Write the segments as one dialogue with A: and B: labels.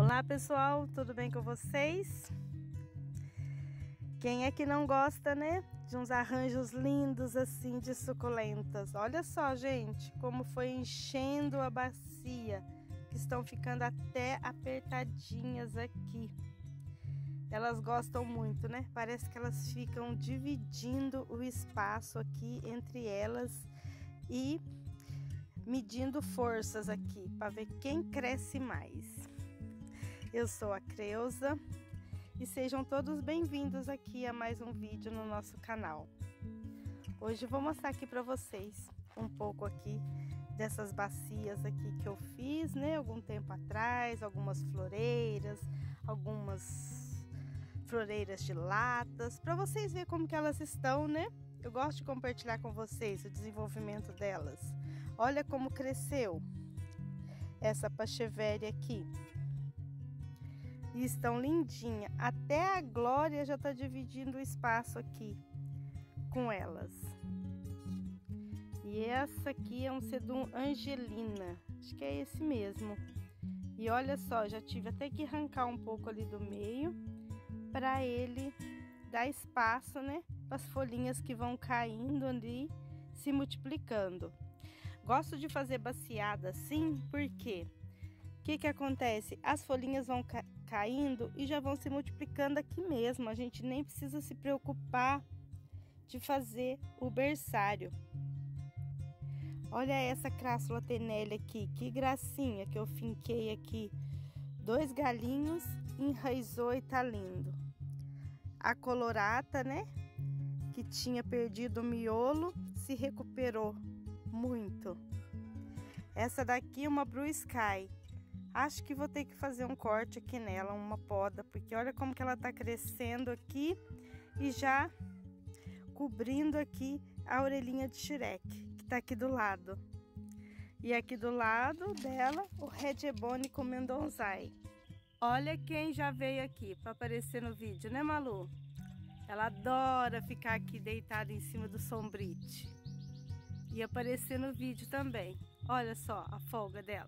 A: Olá pessoal, tudo bem com vocês? Quem é que não gosta, né? De uns arranjos lindos assim de suculentas. Olha só, gente, como foi enchendo a bacia, que estão ficando até apertadinhas aqui. Elas gostam muito, né? Parece que elas ficam dividindo o espaço aqui entre elas e medindo forças aqui para ver quem cresce mais. Eu sou a Creuza e sejam todos bem-vindos aqui a mais um vídeo no nosso canal. Hoje eu vou mostrar aqui para vocês um pouco aqui dessas bacias aqui que eu fiz, né? Algum tempo atrás, algumas floreiras de latas, para vocês verem como que elas estão, né? Eu gosto de compartilhar com vocês o desenvolvimento delas. Olha como cresceu essa Pacheveria aqui. E estão lindinhas. Até a Glória já está dividindo o espaço aqui com elas. E essa aqui é um Sedum Angelina. Acho que é esse mesmo. E olha só, já tive até que arrancar um pouco ali do meio para ele dar espaço, né? Para as folhinhas que vão caindo ali, se multiplicando. Gosto de fazer baciada assim, porque o que acontece? As folhinhas vão caindo e já vão se multiplicando aqui mesmo. A gente nem precisa se preocupar de fazer o berçário. Olha essa Crassula Tenelle aqui, que gracinha que eu finquei aqui. 2 galinhos, enraizou e tá lindo. A Colorata, né, que tinha perdido o miolo, se recuperou muito. Essa daqui é uma Blue Sky. Acho que vou ter que fazer um corte aqui nela, uma poda, porque olha como que ela tá crescendo aqui e já cobrindo aqui a orelhinha de Shrek, que tá aqui do lado. E aqui do lado dela, o Red Ebony com Mendonzai. Olha quem já veio aqui para aparecer no vídeo, né, Malu? Ela adora ficar aqui deitada em cima do sombrite. E aparecer no vídeo também. Olha só a folga dela.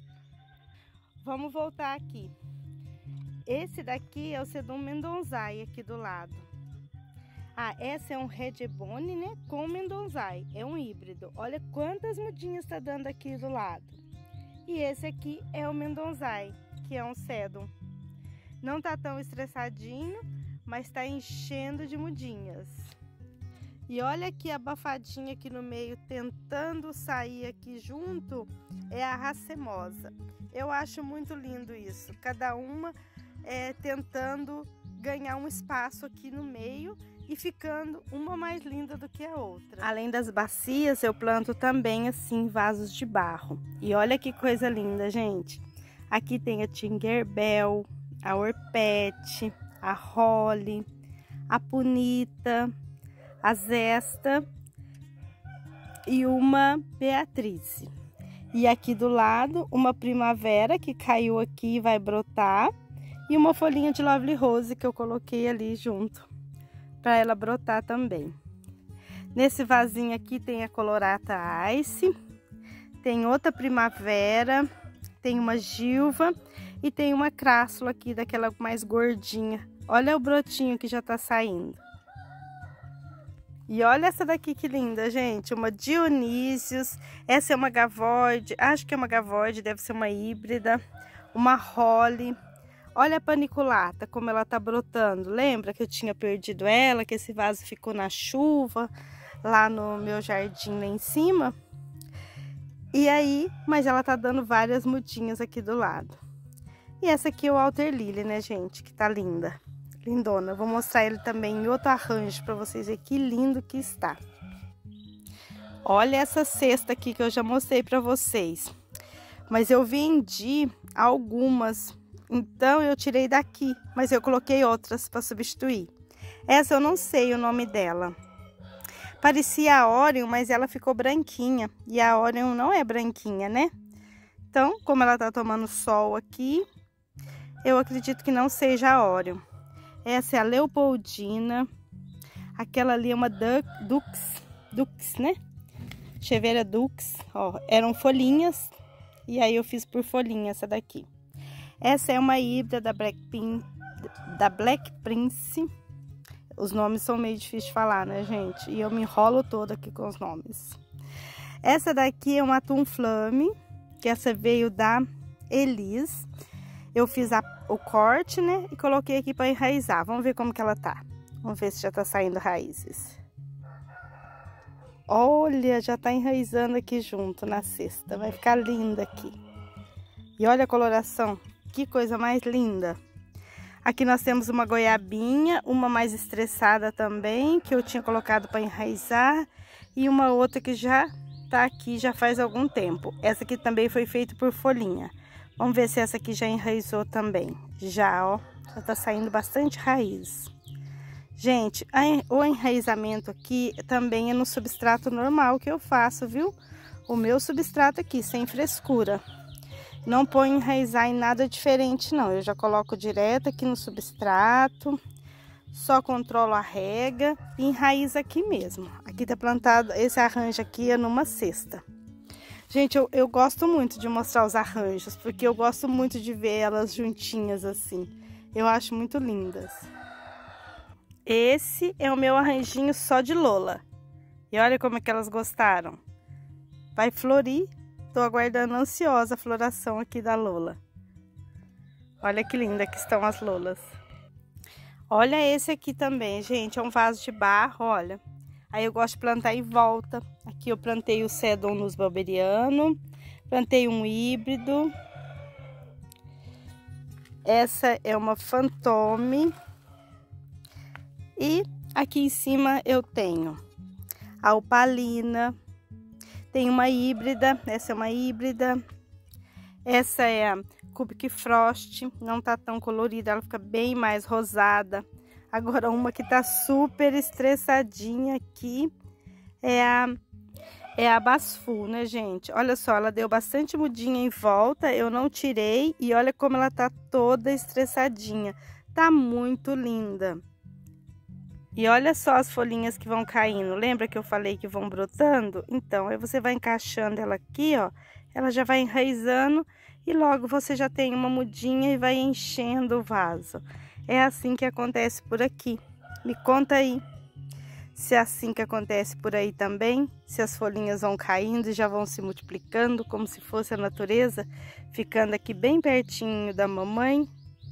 A: Vamos voltar aqui. Esse daqui é o Sedum Mendonzai aqui do lado. Ah, essa é um Red Ebony, né? Com Mendonzai. É um híbrido. Olha quantas mudinhas tá dando aqui do lado. E esse aqui é o Mendonzai, que é um Sedum. Não tá tão estressadinho, mas tá enchendo de mudinhas. E olha aqui a abafadinha aqui no meio, tentando sair aqui junto, é a Racemosa. Eu acho muito lindo isso. Cada uma tentando ganhar um espaço aqui no meio e ficando uma mais linda do que a outra. Além das bacias, eu planto também assim vasos de barro. E olha que coisa linda, gente. Aqui tem a Tinkerbell, a Orpete, a Holly, a Punita, a Zesta e uma Beatrice. E aqui do lado, uma Primavera que caiu aqui e vai brotar. E uma folhinha de Lovely Rose que eu coloquei ali junto, para ela brotar também. Nesse vasinho aqui tem a Colorata Ice, tem outra Primavera, tem uma Gilva e tem uma Crassula aqui, daquela mais gordinha. Olha o brotinho que já tá saindo. E olha essa daqui que linda, gente, uma Dionísios. Essa é uma Gavoide, acho que é uma Gavoide, deve ser uma híbrida. Uma Holly. Olha a Paniculata, como ela tá brotando. Lembra que eu tinha perdido ela, que esse vaso ficou na chuva, lá no meu jardim lá em cima? E aí, mas ela tá dando várias mudinhas aqui do lado. E essa aqui é o Alter Lily, né, gente, que tá linda. Lindona. Vou mostrar ele também em outro arranjo para vocês verem que lindo que está. Olha essa cesta aqui que eu já mostrei para vocês. Mas eu vendi algumas, então eu tirei daqui, mas eu coloquei outras para substituir. Essa eu não sei o nome dela. Parecia a Orion, mas ela ficou branquinha. E a Orion não é branquinha, né? Então, como ela tá tomando sol aqui, eu acredito que não seja a Orion. Essa é a Leopoldina. Aquela ali é uma Dux, né? Cheveria Dux. Ó, eram folhinhas. E aí eu fiz por folhinha essa daqui. Essa é uma híbrida da Black Prince. Os nomes são meio difíceis de falar, né, gente? E eu me enrolo toda aqui com os nomes. Essa daqui é uma Atum Flame, que essa veio da Elis. Eu fiz o corte, né, e coloquei aqui para enraizar. Vamos ver como que ela tá. Vamos ver se já tá saindo raízes. Olha, já tá enraizando aqui junto na cesta. Vai ficar linda aqui. E olha a coloração. Que coisa mais linda. Aqui nós temos uma goiabinha, uma mais estressada também, que eu tinha colocado para enraizar. E uma outra que já tá aqui já faz algum tempo. Essa aqui também foi feita por folhinha. Vamos ver se essa aqui já enraizou também. Já, ó. Já tá saindo bastante raiz. Gente, o enraizamento aqui também é no substrato normal que eu faço, viu? O meu substrato aqui, sem frescura. Não ponho enraizar em nada diferente, não. Eu já coloco direto aqui no substrato. Só controlo a rega e enraiza aqui mesmo. Aqui tá plantado, esse arranjo aqui é numa cesta. Gente, eu gosto muito de mostrar os arranjos, porque eu gosto muito de ver elas juntinhas assim. Eu acho muito lindas. Esse é o meu arranjinho só de Lola. E olha como é que elas gostaram. Vai florir. Tô aguardando ansiosa a floração aqui da Lola. Olha que linda que estão as Lolas. Olha esse aqui também, gente. É um vaso de barro, olha. Aí eu gosto de plantar em volta. Aqui eu plantei o Sedum barberiano. Plantei um híbrido. Essa é uma Fantôme. E aqui em cima eu tenho a Opalina. Tem uma híbrida, essa é uma híbrida. Essa é a Cubic Frost, não tá tão colorida, ela fica bem mais rosada. Agora uma que tá super estressadinha aqui é a Basfu, né, gente? Olha só, ela deu bastante mudinha em volta, eu não tirei e olha como ela tá toda estressadinha. Tá muito linda. E olha só as folhinhas que vão caindo. Lembra que eu falei que vão brotando? Então, aí você vai encaixando ela aqui, ó. Ela já vai enraizando e logo você já tem uma mudinha e vai enchendo o vaso. É assim que acontece por aqui. Me conta aí se é assim que acontece por aí também. Se as folhinhas vão caindo e já vão se multiplicando como se fosse a natureza, ficando aqui bem pertinho da mamãe.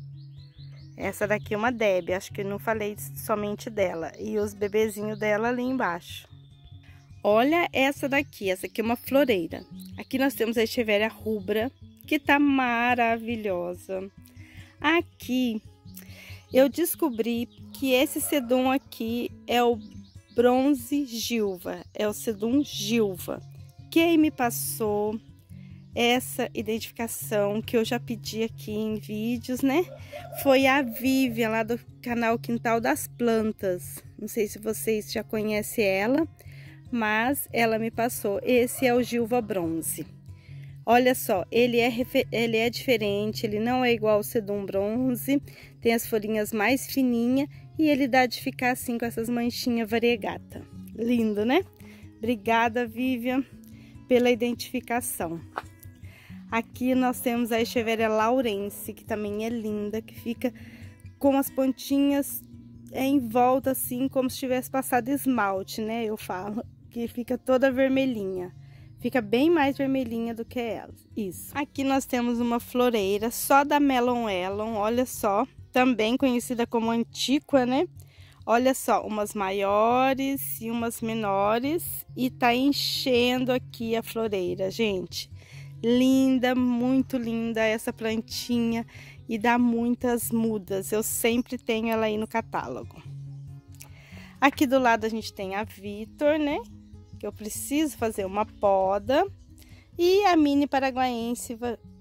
A: Essa daqui é uma Debbie, acho que não falei somente dela. E os bebezinhos dela ali embaixo. Olha essa daqui, essa aqui é uma floreira. Aqui nós temos a Echeveria rubra, que tá maravilhosa. Aqui eu descobri que esse Sedum aqui é o Bronze Gilva, é o Sedum Gilva. Quem me passou essa identificação que eu já pedi aqui em vídeos, né? Foi a Vivian, lá do canal Quintal das Plantas. Não sei se vocês já conhecem ela, mas ela me passou. Esse é o Gilva Bronze. Olha só, ele é diferente, ele não é igual ao Sedum Bronze. Tem as folhinhas mais fininhas e ele dá de ficar assim com essas manchinhas variegata. Lindo, né? Obrigada, Vivian, pela identificação. Aqui nós temos a Echeveria Laurence, que também é linda, que fica com as pontinhas em volta, assim, como se tivesse passado esmalte, né? Eu falo, que fica toda vermelhinha. Fica bem mais vermelhinha do que ela. Isso. Aqui nós temos uma floreira só da Melon Elon, olha só. Também conhecida como Antiqua, né? Olha só, umas maiores e umas menores. E tá enchendo aqui a floreira, gente. Linda, muito linda essa plantinha e dá muitas mudas. Eu sempre tenho ela aí no catálogo. Aqui do lado a gente tem a Vitor, né? Que eu preciso fazer uma poda. E a Mini Paraguaense,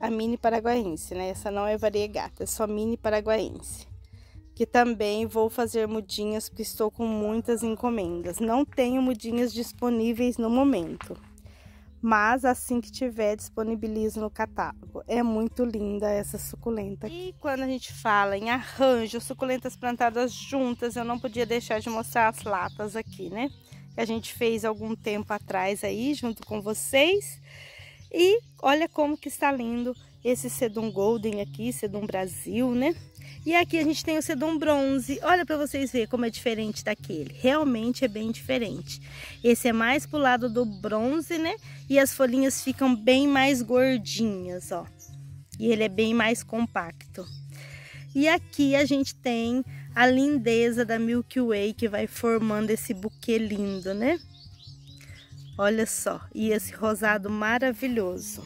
A: né? Essa não é variegata, é só Mini Paraguaense. Que também vou fazer mudinhas porque estou com muitas encomendas. Não tenho mudinhas disponíveis no momento. Mas assim que tiver, disponibilizo no catálogo. É muito linda essa suculenta aqui. E quando a gente fala em arranjo, suculentas plantadas juntas, eu não podia deixar de mostrar as latas aqui, né? Que a gente fez algum tempo atrás aí, junto com vocês. E olha como que está lindo esse Sedum Golden aqui, Sedum Brasil, né? E aqui a gente tem o Sedum Bronze. Olha para vocês verem como é diferente daquele. Realmente é bem diferente. Esse é mais pro lado do bronze, né? E as folhinhas ficam bem mais gordinhas, ó. E ele é bem mais compacto. E aqui a gente tem a lindeza da Milky Way, que vai formando esse buquê lindo, né? Olha só. E esse rosado maravilhoso.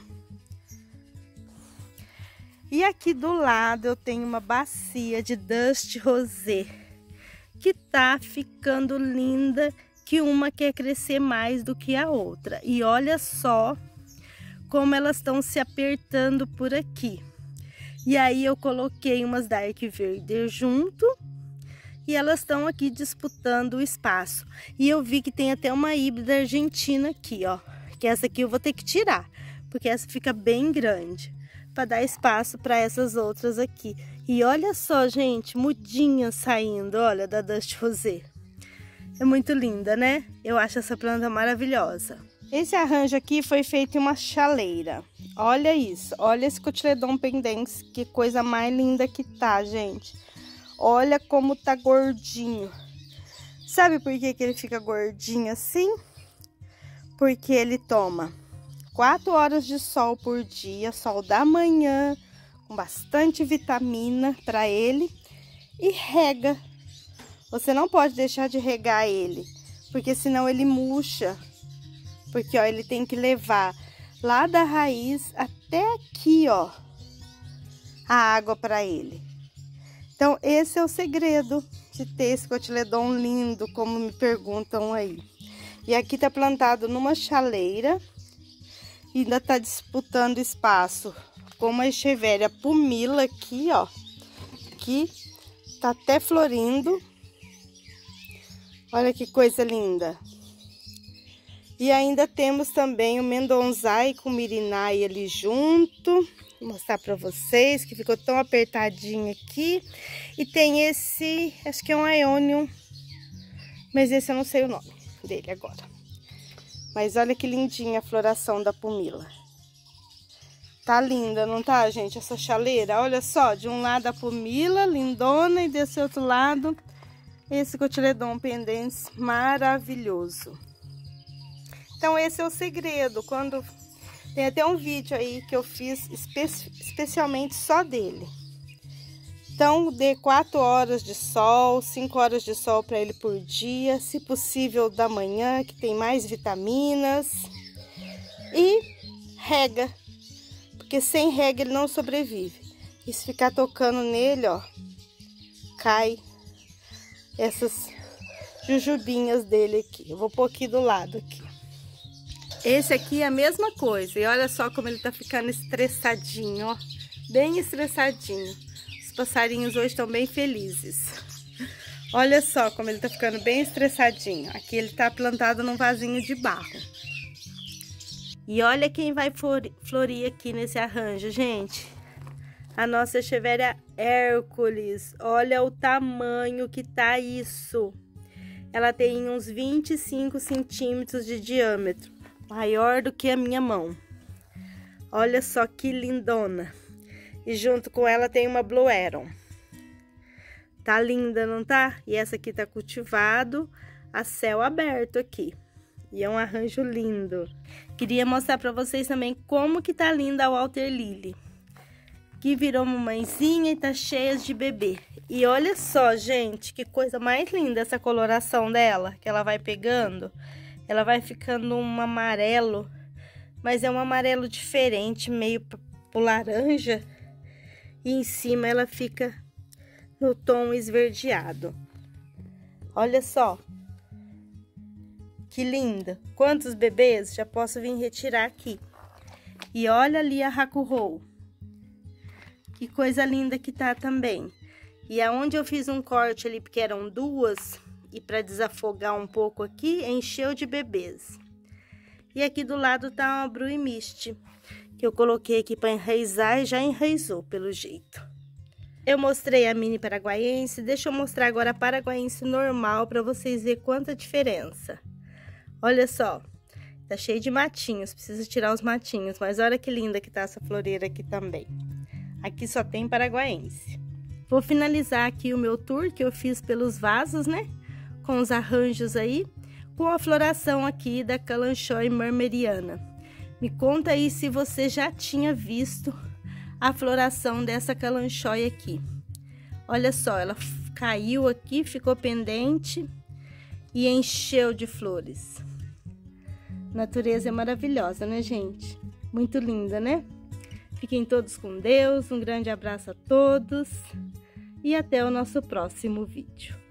A: E aqui do lado eu tenho uma bacia de Dust Rosé, que tá ficando linda, que uma quer crescer mais do que a outra. E olha só como elas estão se apertando por aqui. E aí eu coloquei umas Dark Verde junto e elas estão aqui disputando o espaço. E eu vi que tem até uma híbrida argentina aqui, ó. Que essa aqui eu vou ter que tirar, porque essa fica bem grande, para dar espaço para essas outras aqui. E olha só, gente, mudinhas saindo, olha, da Dust Rosé. É muito linda, né? Eu acho essa planta maravilhosa. Esse arranjo aqui foi feito em uma chaleira. Olha isso, olha esse Cotyledon pendens, que coisa mais linda que tá, gente. Olha como tá gordinho. Sabe por que ele fica gordinho assim? Porque ele toma 4 horas de sol por dia, sol da manhã, com bastante vitamina para ele, e rega. Você não pode deixar de regar ele, porque senão ele murcha. Porque, ó, ele tem que levar lá da raiz até aqui, ó, a água para ele. Então, esse é o segredo de ter esse Cotyledon lindo, como me perguntam aí. E aqui tá plantado numa chaleira. Ainda tá disputando espaço com uma Echeveria pumila aqui, ó, que tá até florindo. Olha que coisa linda. E ainda temos também o Mendonzai com Mirinai ali junto. Vou mostrar pra vocês que ficou tão apertadinho aqui. E tem esse, acho que é um Ionium, mas esse eu não sei o nome dele agora. Mas olha que lindinha a floração da pumila. Tá linda, não tá, gente? Essa chaleira, olha só. De um lado a pumila, lindona. E desse outro lado, esse Cotyledon pendens maravilhoso. Então, esse é o segredo. Tem até um vídeo aí que eu fiz especialmente só dele. Então, dê 4 horas de sol, 5 horas de sol para ele por dia, se possível da manhã, que tem mais vitaminas. E rega, porque sem rega ele não sobrevive. E se ficar tocando nele, ó, cai essas jujubinhas dele aqui. Eu vou pôr aqui do lado aqui. Esse aqui é a mesma coisa. E olha só como ele tá ficando estressadinho, ó, bem estressadinho. Passarinhos hoje estão bem felizes. Olha só como ele tá ficando bem estressadinho. Aqui ele tá plantado num vasinho de barro. E olha quem vai florir aqui nesse arranjo, gente. A nossa Echeveria Hércules. Olha o tamanho que tá isso. Ela tem uns 25 centímetros de diâmetro. Maior do que a minha mão. Olha só que lindona. E junto com ela tem uma Blue Aeron. Tá linda, não tá? E essa aqui tá cultivado a céu aberto aqui. E é um arranjo lindo. Queria mostrar pra vocês também como que tá linda a Water Lily. Que virou mamãezinha e tá cheia de bebê. E olha só, gente, que coisa mais linda essa coloração dela. Que ela vai pegando. Ela vai ficando um amarelo. Mas é um amarelo diferente, meio pro laranja. E em cima ela fica no tom esverdeado. Olha só. Que linda. Quantos bebês já posso vir retirar aqui. E olha ali a Hakuhou. Que coisa linda que tá também. E aonde eu fiz um corte ali, porque eram 2, e para desafogar um pouco aqui, encheu de bebês. E aqui do lado tá uma Brui Mist, que eu coloquei aqui para enraizar e já enraizou, pelo jeito. Eu mostrei a mini paraguaiense, deixa eu mostrar agora a paraguaiense normal para vocês verem quanta diferença. Olha só, Tá cheio de matinhos, precisa tirar os matinhos, mas olha que linda que tá essa floreira aqui também. Aqui só tem paraguaense. Vou finalizar aqui o meu tour que eu fiz pelos vasos, né? Com os arranjos aí, com a floração aqui da Kalanchoe marmeriana. Me conta aí se você já tinha visto a floração dessa Kalanchoe aqui. Olha só, ela caiu aqui, ficou pendente e encheu de flores. A natureza é maravilhosa, né, gente? Muito linda, né? Fiquem todos com Deus, um grande abraço a todos e até o nosso próximo vídeo.